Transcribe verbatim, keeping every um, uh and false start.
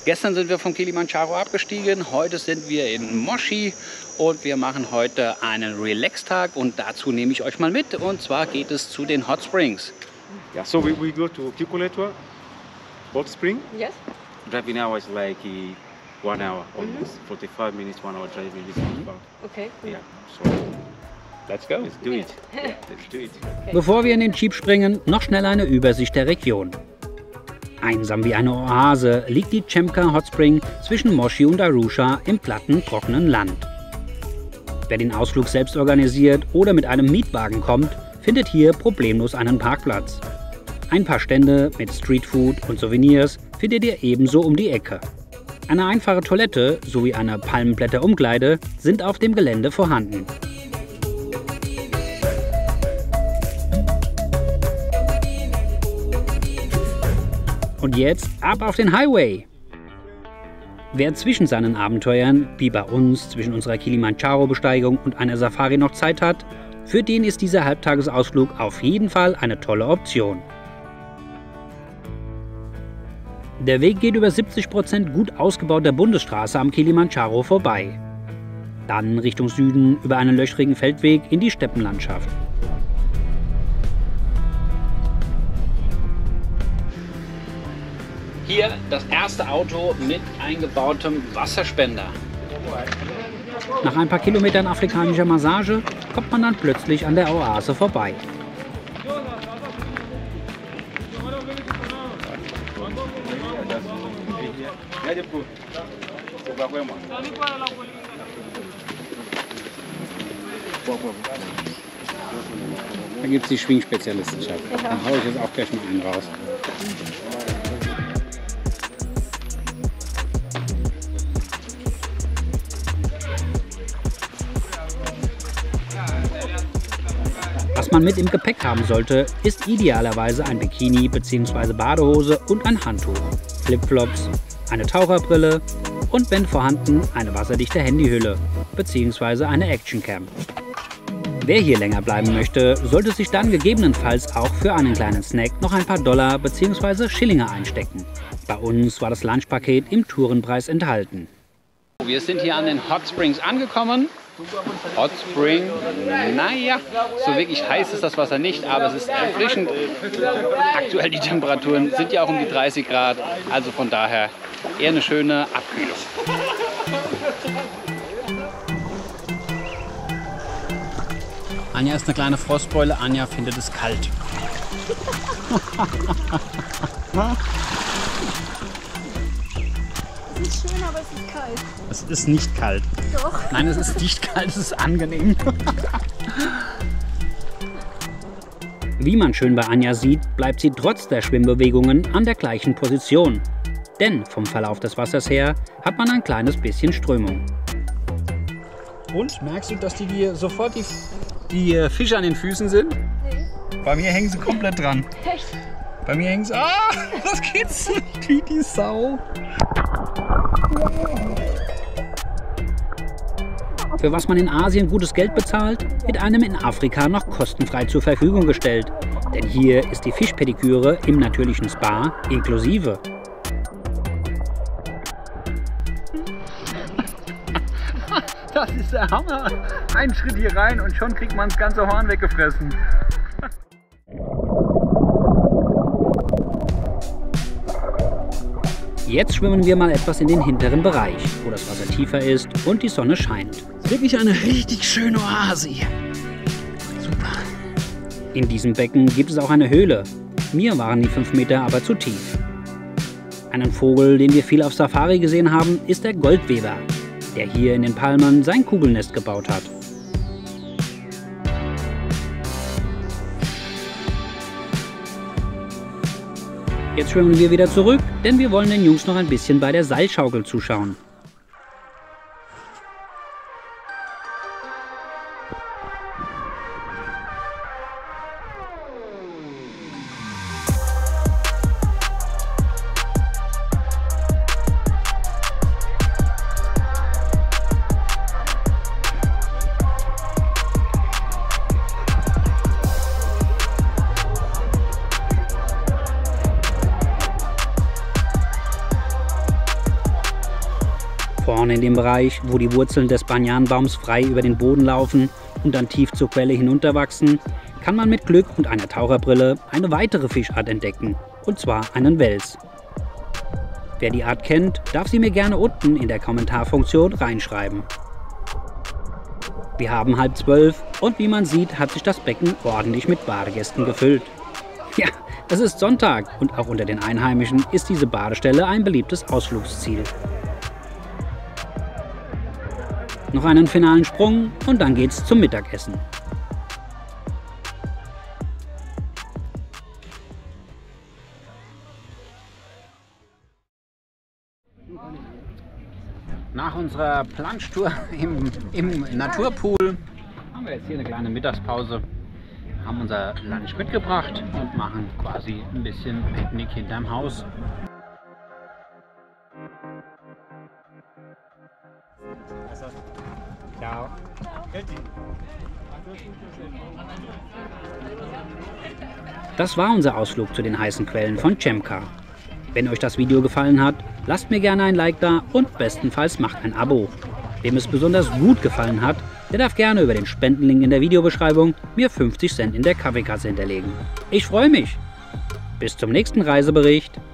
Gestern sind wir vom Kilimanjaro abgestiegen, heute sind wir in Moshi und wir machen heute einen Relax-Tag und dazu nehme ich euch mal mit und zwar geht es zu den Hot Springs. Yeah, so we, we go to Kikuletwa, Hot Spring. Yes. Driving hour is like uh, one hour, almost mm-hmm. forty-five minutes, one hour driving. This mm-hmm. Okay. Yeah, so let's go. Let's do it. Yeah, let's do it. Okay. Bevor wir in den Jeep springen, noch schnell eine Übersicht der Region. Einsam wie eine Oase liegt die Chemka Hot Spring zwischen Moshi und Arusha im platten, trockenen Land. Wer den Ausflug selbst organisiert oder mit einem Mietwagen kommt, findet hier problemlos einen Parkplatz. Ein paar Stände mit Streetfood und Souvenirs findet ihr ebenso um die Ecke. Eine einfache Toilette sowie eine Palmenblätterumkleide sind auf dem Gelände vorhanden. Und jetzt ab auf den Highway! Wer zwischen seinen Abenteuern, wie bei uns zwischen unserer Kilimanjaro-Besteigung und einer Safari noch Zeit hat, für den ist dieser Halbtagesausflug auf jeden Fall eine tolle Option. Der Weg geht über siebzig Prozent gut ausgebauter Bundesstraße am Kilimanjaro vorbei. Dann Richtung Süden über einen löchrigen Feldweg in die Steppenlandschaft. Hier das erste Auto mit eingebautem Wasserspender. Nach ein paar Kilometern afrikanischer Massage kommt man dann plötzlich an der Oase vorbei. Da gibt es die Schwingspezialisten, Schatz. Da haue ich jetzt auch gleich mal einen raus. Was man mit im Gepäck haben sollte, ist idealerweise ein Bikini bzw. Badehose und ein Handtuch, Flipflops, eine Taucherbrille und wenn vorhanden eine wasserdichte Handyhülle bzw. eine Actioncam. Wer hier länger bleiben möchte, sollte sich dann gegebenenfalls auch für einen kleinen Snack noch ein paar Dollar bzw. Schillinge einstecken. Bei uns war das Lunchpaket im Tourenpreis enthalten. Wir sind hier an den Hot Springs angekommen. Hot Spring, naja, so wirklich heiß ist das Wasser nicht, aber es ist erfrischend. Aktuell die Temperaturen sind ja auch um die dreißig Grad, also von daher eher eine schöne Abkühlung. Anja ist eine kleine Frostbeule, Anja findet es kalt. Es ist schön, aber es ist kalt. Es ist nicht kalt. Doch. Nein, es ist nicht kalt, es ist angenehm. Wie man schön bei Anja sieht, bleibt sie trotz der Schwimmbewegungen an der gleichen Position. Denn vom Verlauf des Wassers her hat man ein kleines bisschen Strömung. Und merkst du, dass die dir sofort die, die Fische an den Füßen sind? Nee. Bei mir hängen sie komplett dran. Echt? Bei mir hängen sie. Ah, das geht's nicht wie die Sau. Für was man in Asien gutes Geld bezahlt, wird einem in Afrika noch kostenfrei zur Verfügung gestellt. Denn hier ist die Fischpediküre im natürlichen Spa inklusive. Das ist der Hammer! Ein Schritt hier rein und schon kriegt man das ganze Horn weggefressen. Jetzt schwimmen wir mal etwas in den hinteren Bereich, wo das Wasser tiefer ist und die Sonne scheint. Wirklich eine richtig schöne Oase hier. Super. In diesem Becken gibt es auch eine Höhle. Mir waren die fünf Meter aber zu tief. Einen Vogel, den wir viel auf Safari gesehen haben, ist der Goldweber, der hier in den Palmen sein Kugelnest gebaut hat. Jetzt schwimmen wir wieder zurück, denn wir wollen den Jungs noch ein bisschen bei der Seilschaukel zuschauen. Vorne in dem Bereich, wo die Wurzeln des Banyanbaums frei über den Boden laufen und dann tief zur Quelle hinunterwachsen, kann man mit Glück und einer Taucherbrille eine weitere Fischart entdecken, und zwar einen Wels. Wer die Art kennt, darf sie mir gerne unten in der Kommentarfunktion reinschreiben. Wir haben halb zwölf und wie man sieht, hat sich das Becken ordentlich mit Badegästen gefüllt. Ja, es ist Sonntag und auch unter den Einheimischen ist diese Badestelle ein beliebtes Ausflugsziel. Noch einen finalen Sprung und dann geht's zum Mittagessen. Nach unserer Planschtour im, im Naturpool haben wir jetzt hier eine kleine Mittagspause, haben unser Lunch mitgebracht und machen quasi ein bisschen Picknick hinterm Haus. Ciao. Das war unser Ausflug zu den heißen Quellen von Chemka. Wenn euch das Video gefallen hat, lasst mir gerne ein Like da und bestenfalls macht ein Abo. Wem es besonders gut gefallen hat, der darf gerne über den Spendenlink in der Videobeschreibung mir fünfzig Cent in der Kaffeekasse hinterlegen. Ich freue mich! Bis zum nächsten Reisebericht!